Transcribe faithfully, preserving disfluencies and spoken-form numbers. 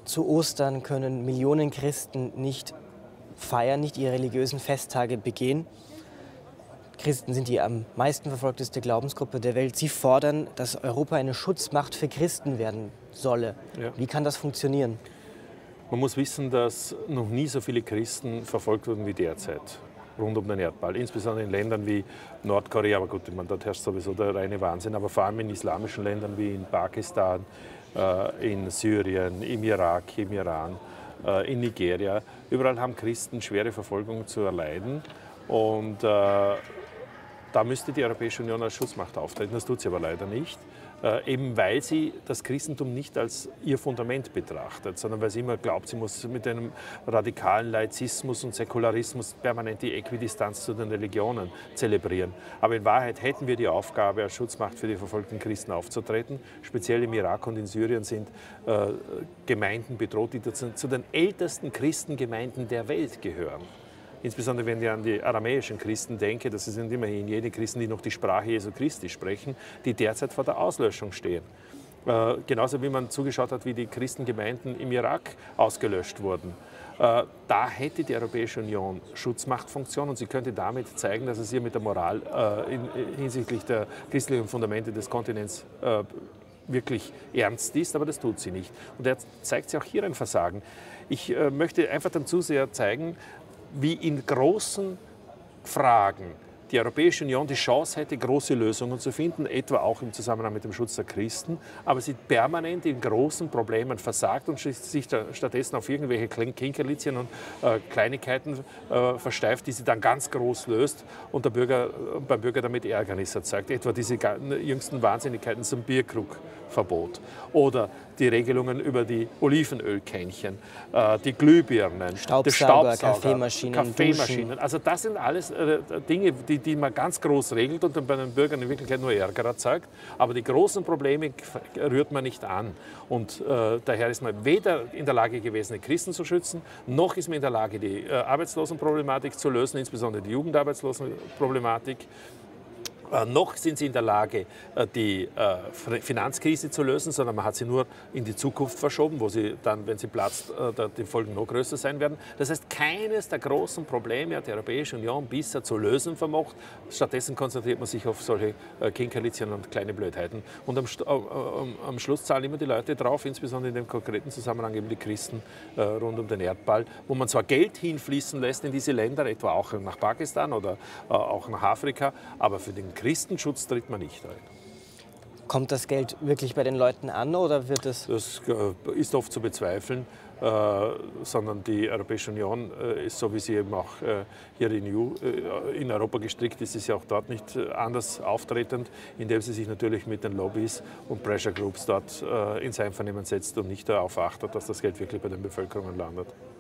Zu Ostern können Millionen Christen nicht feiern, nicht ihre religiösen Festtage begehen. Christen sind die am meisten verfolgteste Glaubensgruppe der Welt. Sie fordern, dass Europa eine Schutzmacht für Christen werden solle. Ja. Wie kann das funktionieren? Man muss wissen, dass noch nie so viele Christen verfolgt wurden wie derzeit rund um den Erdball. Insbesondere in Ländern wie Nordkorea, aber gut, ich meine, dort herrscht sowieso der reine Wahnsinn, aber vor allem in islamischen Ländern wie in Pakistan, äh, in Syrien, im Irak, im Iran, äh, in Nigeria. Überall haben Christen schwere Verfolgung zu erleiden und äh, da müsste die Europäische Union als Schutzmacht auftreten. Das tut sie aber leider nicht, äh, eben weil sie das Christentum nicht als ihr Fundament betrachtet, sondern weil sie immer glaubt, sie muss mit einem radikalen Laizismus und Säkularismus permanent die Äquidistanz zu den Religionen zelebrieren. Aber in Wahrheit hätten wir die Aufgabe, als Schutzmacht für die verfolgten Christen aufzutreten. Speziell im Irak und in Syrien sind äh, Gemeinden bedroht, die zu, zu den ältesten Christengemeinden der Welt gehören. Insbesondere wenn ich an die aramäischen Christen denke, das sind immerhin jene Christen, die noch die Sprache Jesu Christi sprechen, die derzeit vor der Auslöschung stehen. Äh, genauso wie man zugeschaut hat, wie die Christengemeinden im Irak ausgelöscht wurden. Äh, da hätte die Europäische Union Schutzmachtfunktion und sie könnte damit zeigen, dass es ihr mit der Moral äh, in, hinsichtlich der christlichen Fundamente des Kontinents äh, wirklich ernst ist, aber das tut sie nicht. Und er zeigt sich auch hier ein Versagen. Ich äh, möchte einfach dem Zuseher zeigen, wie in großen Fragen die Europäische Union die Chance hätte, große Lösungen zu finden, etwa auch im Zusammenhang mit dem Schutz der Christen, aber sie permanent in großen Problemen versagt und sich stattdessen auf irgendwelche Kinkerlitzchen und äh, Kleinigkeiten äh, versteift, die sie dann ganz groß löst und der Bürger, beim Bürger damit Ärgernis erzeugt. Etwa diese jüngsten Wahnsinnigkeiten zum Bierkrugverbot oder die Regelungen über die Olivenölkännchen, äh, die Glühbirnen, Staubsauger, die Staubsauger, Kaffeemaschinen, Kaffeemaschinen. Also das sind alles äh, Dinge, die, die man ganz groß regelt und dann bei den Bürgern in Wirklichkeit nur Ärger erzeugt. Aber die großen Probleme rührt man nicht an. Und äh, daher ist man weder in der Lage gewesen, die Christen zu schützen, noch ist man in der Lage, die äh, Arbeitslosenproblematik zu lösen, insbesondere die Jugendarbeitslosenproblematik. Äh, noch sind sie in der Lage, äh, die äh, Finanzkrise zu lösen, sondern man hat sie nur in die Zukunft verschoben, wo sie dann, wenn sie platzt, äh, die Folgen noch größer sein werden. Das heißt, keines der großen Probleme hat die Europäische Union bisher zu lösen vermocht. Stattdessen konzentriert man sich auf solche äh, Kinkerlitzchen und kleine Blödheiten. Und am, äh, am Schluss zahlen immer die Leute drauf, insbesondere in dem konkreten Zusammenhang eben die Christen äh, rund um den Erdball, wo man zwar Geld hinfließen lässt in diese Länder, etwa auch nach Pakistan oder äh, auch nach Afrika, aber für den Christenschutz tritt man nicht ein. Kommt das Geld wirklich bei den Leuten an oder wird es... Das ist oft zu bezweifeln, äh, sondern die Europäische Union äh, ist, so wie sie eben auch äh, hier in, E U, äh, in Europa gestrickt ist, ist ja auch dort nicht äh, anders auftretend, indem sie sich natürlich mit den Lobbys und Pressure Groups dort äh, ins Einvernehmen setzt und nicht darauf achtet, dass das Geld wirklich bei den Bevölkerungen landet.